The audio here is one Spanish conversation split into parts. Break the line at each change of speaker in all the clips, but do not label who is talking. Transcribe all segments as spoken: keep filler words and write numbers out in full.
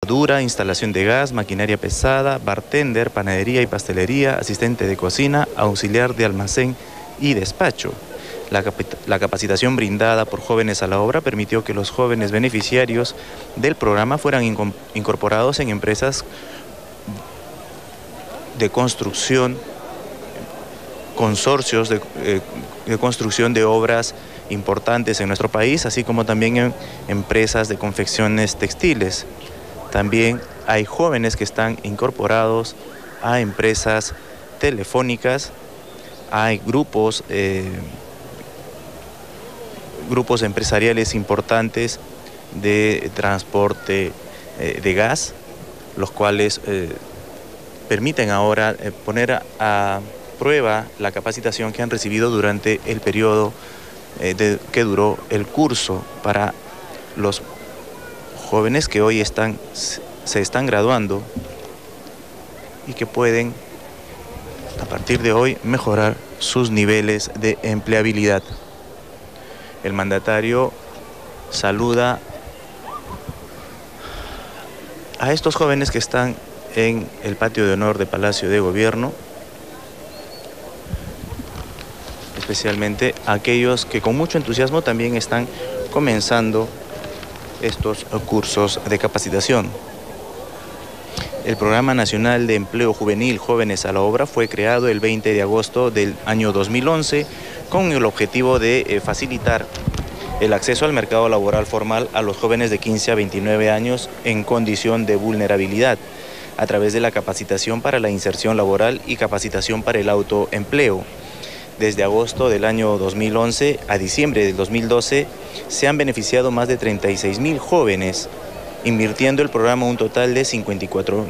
soldadura, instalación de gas, maquinaria pesada, bartender, panadería y pastelería, asistente de cocina, auxiliar de almacén y despacho. La, la capacitación brindada por Jóvenes a la Obra permitió que los jóvenes beneficiarios del programa fueran incorporados en empresas de construcción, consorcios de, eh, de construcción de obras importantes en nuestro país, así como también en empresas de confecciones textiles. También hay jóvenes que están incorporados a empresas telefónicas, hay grupos, eh, grupos empresariales importantes de transporte eh, de gas, los cuales eh, permiten ahora eh, poner a, a prueba la capacitación que han recibido durante el periodo eh, de, que duró el curso para los jóvenes que hoy están, se están graduando y que pueden a partir de hoy mejorar sus niveles de empleabilidad. El mandatario saluda a estos jóvenes que están en el patio de honor de Palacio de Gobierno, especialmente a aquellos que con mucho entusiasmo también están comenzando estos cursos de capacitación. El Programa Nacional de Empleo Juvenil Jóvenes a la Obra fue creado el veinte de agosto del año dos mil once con el objetivo de eh, facilitar el acceso al mercado laboral formal a los jóvenes de quince a veintinueve años en condición de vulnerabilidad, a través de la capacitación para la inserción laboral y capacitación para el autoempleo. Desde agosto del año dos mil once a diciembre del dos mil doce se han beneficiado más de treinta y seis mil jóvenes, invirtiendo el programa un total de cincuenta y cuatro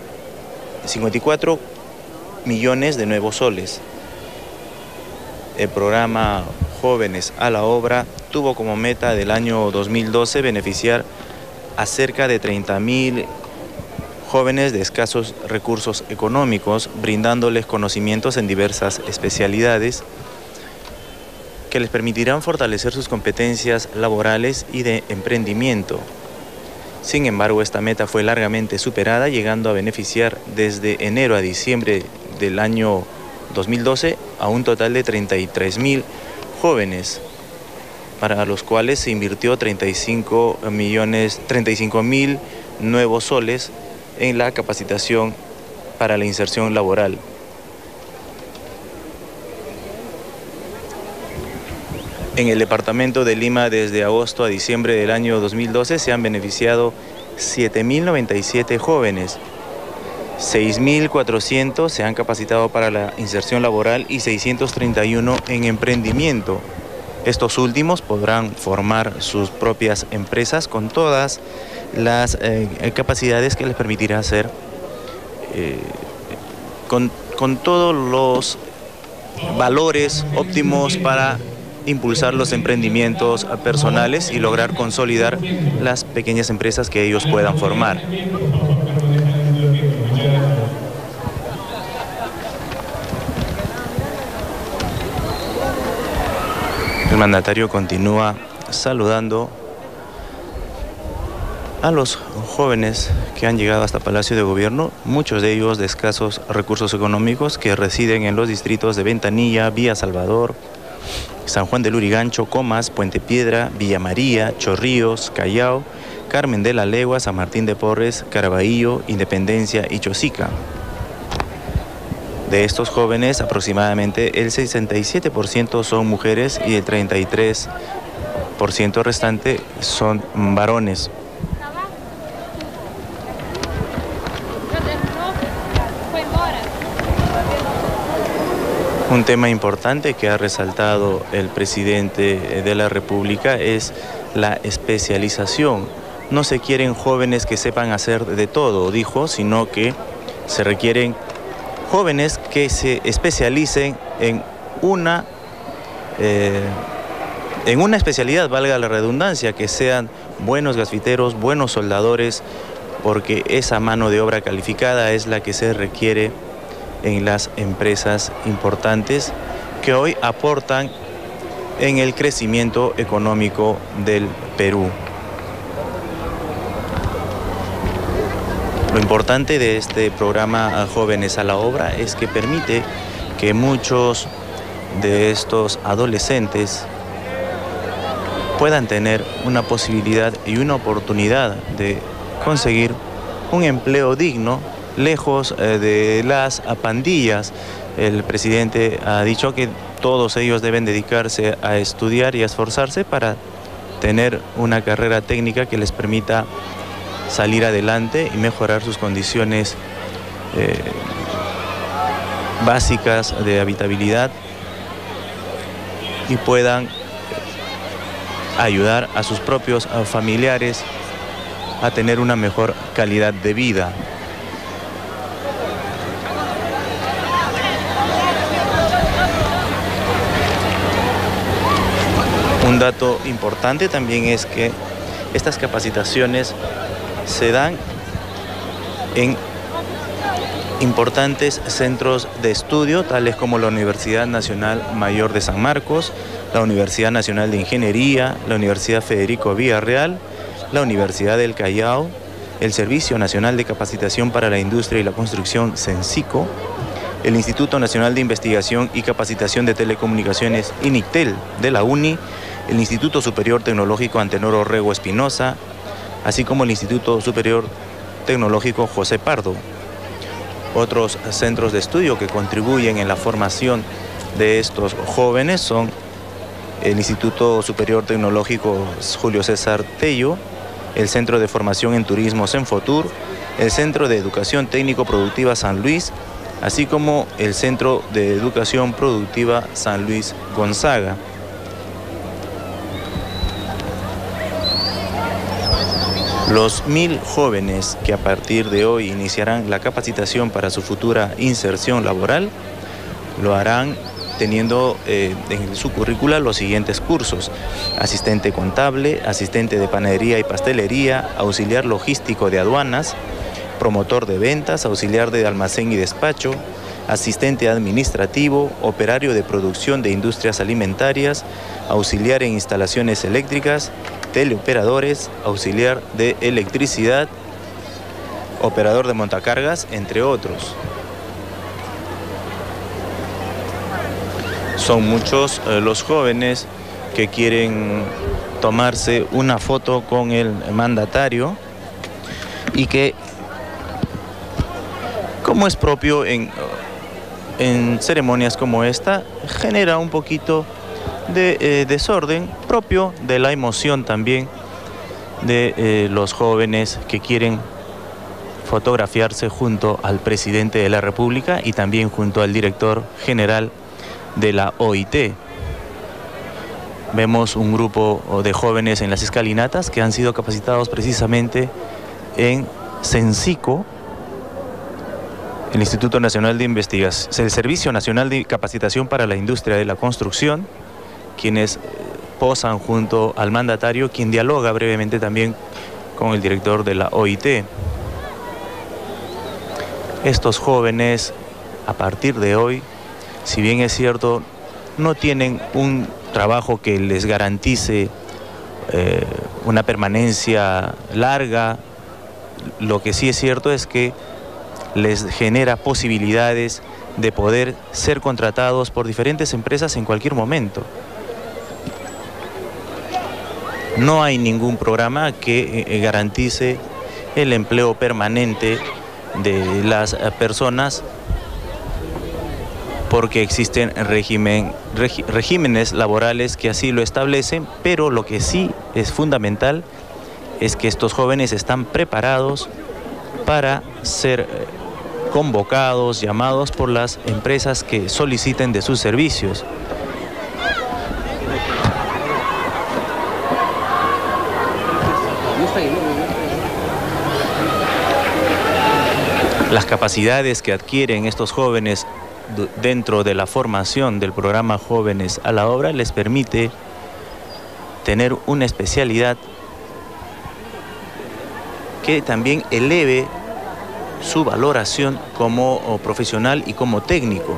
millones de nuevos soles. El programa Jóvenes a la Obra tuvo como meta del año dos mil doce beneficiar a cerca de treinta mil jóvenes de escasos recursos económicos, brindándoles conocimientos en diversas especialidades que les permitirán fortalecer sus competencias laborales y de emprendimiento. Sin embargo, esta meta fue largamente superada, llegando a beneficiar desde enero a diciembre del año dos mil doce a un total de treinta y tres mil jóvenes, para los cuales se invirtió treinta y cinco millones, treinta y cinco mil nuevos soles en la capacitación para la inserción laboral. En el departamento de Lima, desde agosto a diciembre del año dos mil doce, se han beneficiado siete mil noventa y siete jóvenes. seis mil cuatrocientos se han capacitado para la inserción laboral y seiscientos treinta y uno en emprendimiento. Estos últimos podrán formar sus propias empresas con todas las eh, capacidades que les permitirá hacer, eh, con, con todos los valores óptimos para impulsar los emprendimientos personales y lograr consolidar las pequeñas empresas que ellos puedan formar. El mandatario continúa saludando a los jóvenes que han llegado hasta Palacio de Gobierno, muchos de ellos de escasos recursos económicos, que residen en los distritos de Ventanilla, Villa Salvador, San Juan del Lurigancho, Comas, Puente Piedra, Villa María, Chorrillos, Callao, Carmen de la Legua, San Martín de Porres, Caraballo, Independencia y Chosica. De estos jóvenes, aproximadamente el sesenta y siete por ciento son mujeres y el treinta y tres por ciento restante son varones. Un tema importante que ha resaltado el presidente de la República es la especialización. No se quieren jóvenes que sepan hacer de todo, dijo, sino que se requieren jóvenes que se especialicen en una, eh, en una especialidad, valga la redundancia, que sean buenos gasfiteros, buenos soldadores, porque esa mano de obra calificada es la que se requiere en las empresas importantes que hoy aportan en el crecimiento económico del Perú. Lo importante de este programa Jóvenes a la Obra es que permite que muchos de estos adolescentes puedan tener una posibilidad y una oportunidad de conseguir un empleo digno, lejos eh, de las pandillas. El presidente ha dicho que todos ellos deben dedicarse a estudiar y a esforzarse para tener una carrera técnica que les permita salir adelante y mejorar sus condiciones eh, básicas de habitabilidad y puedan ayudar a sus propios familiares a tener una mejor calidad de vida. Un dato importante también es que estas capacitaciones se dan en importantes centros de estudio, tales como la Universidad Nacional Mayor de San Marcos, la Universidad Nacional de Ingeniería, la Universidad Federico Villarreal, la Universidad del Callao, el Servicio Nacional de Capacitación para la Industria y la Construcción, Censico, el Instituto Nacional de Investigación y Capacitación de Telecomunicaciones, INICTEL, de la UNI, el Instituto Superior Tecnológico Antenor Orrego Espinosa, así como el Instituto Superior Tecnológico José Pardo. Otros centros de estudio que contribuyen en la formación de estos jóvenes son el Instituto Superior Tecnológico Julio César Tello, el Centro de Formación en Turismo Senfotur, el Centro de Educación Técnico Productiva San Luis, así como el Centro de Educación Productiva San Luis Gonzaga. Los mil jóvenes que a partir de hoy iniciarán la capacitación para su futura inserción laboral lo harán teniendo eh, en su currícula los siguientes cursos: asistente contable, asistente de panadería y pastelería, auxiliar logístico de aduanas, promotor de ventas, auxiliar de almacén y despacho, asistente administrativo, operario de producción de industrias alimentarias, auxiliar en instalaciones eléctricas, teleoperadores, auxiliar de electricidad, operador de montacargas, entre otros. Son muchos eh, los jóvenes que quieren tomarse una foto con el mandatario y que, como es propio en, en ceremonias como esta, genera un poquito de eh, desorden propio de la emoción también de eh, los jóvenes que quieren fotografiarse junto al presidente de la República y también junto al director general de la O I T. Vemos un grupo de jóvenes en las escalinatas que han sido capacitados precisamente en Censico, el Instituto Nacional de Investigación, el Servicio Nacional de Capacitación para la Industria de la Construcción, quienes posan junto al mandatario, quien dialoga brevemente también con el director de la O I T. Estos jóvenes, a partir de hoy, si bien es cierto, no tienen un trabajo que les garantice eh, una permanencia larga, lo que sí es cierto es que les genera posibilidades de poder ser contratados por diferentes empresas en cualquier momento. No hay ningún programa que eh, garantice el empleo permanente de las personas, porque existen régimen, regi, regímenes laborales que así lo establecen, pero lo que sí es fundamental es que estos jóvenes están preparados para ser convocados, llamados por las empresas que soliciten de sus servicios. Las capacidades que adquieren estos jóvenes dentro de la formación del programa Jóvenes a la Obra les permite tener una especialidad que también eleve su valoración como profesional y como técnico.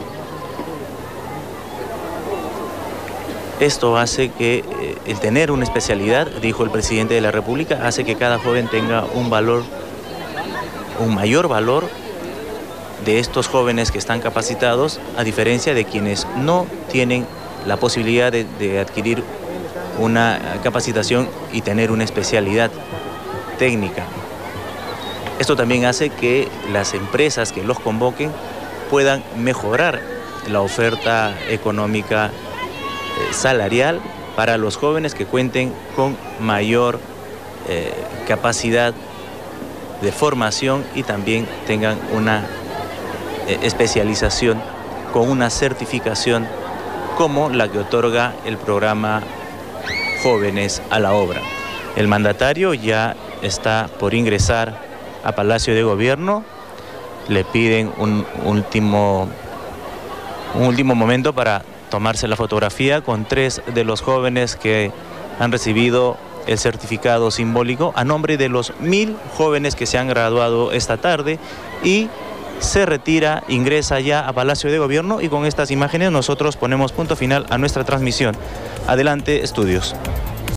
Esto hace que eh, el tener una especialidad, dijo el presidente de la República, hace que cada joven tenga un valor un mayor valor de estos jóvenes que están capacitados, a diferencia de quienes no tienen la posibilidad de, de adquirir una capacitación y tener una especialidad técnica. Esto también hace que las empresas que los convoquen puedan mejorar la oferta económica eh, salarial para los jóvenes que cuenten con mayor eh, capacidad de formación y también tengan una eh, especialización con una certificación como la que otorga el programa Jóvenes a la Obra. El mandatario ya está por ingresar a Palacio de Gobierno. Le piden un último, un último momento para tomarse la fotografía con tres de los jóvenes que han recibido el certificado simbólico a nombre de los mil jóvenes que se han graduado esta tarde, y se retira, ingresa ya a Palacio de Gobierno, y con estas imágenes nosotros ponemos punto final a nuestra transmisión. Adelante, estudios.